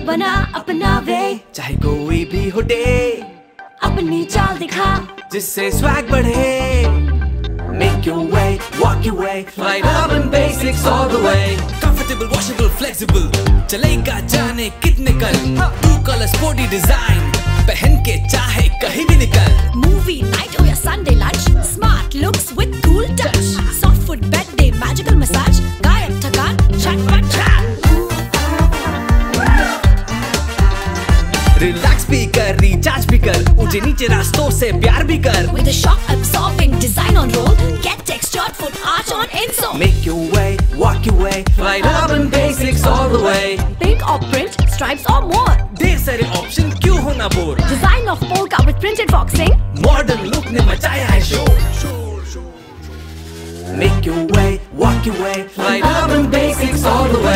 बना अपना वे, चाहे कोई भी हो डे, अपनी चाल दिखा जिससे स्वैग बढ़े। Make your way, walk your way, FLITE urban basics all the way. Comfortable, washable, flexible, चलेगा जाने कितने कल। Blue color, sporty design, पहन के चाहे कहीं भी निकल। Movie night हो या Sunday lunch, smart looks with cool touch. Soft foot bed day, magical massage, गायब थकान, झटपट झट। Relax भी कर, recharge भी कर, ऊंचे नीचे रास्तों से प्यार भी कर। With a shock absorbing design on roll, get textured foot arch on insole. Make your way, walk your way, FLITE urban basics all the way. Pink or print, stripes or more. ढेर सारे option क्यों होना bore. Design of polka with printed boxing. Modern look ने मचाया है शोर। Make your way, walk your way, FLITE urban basics all the way.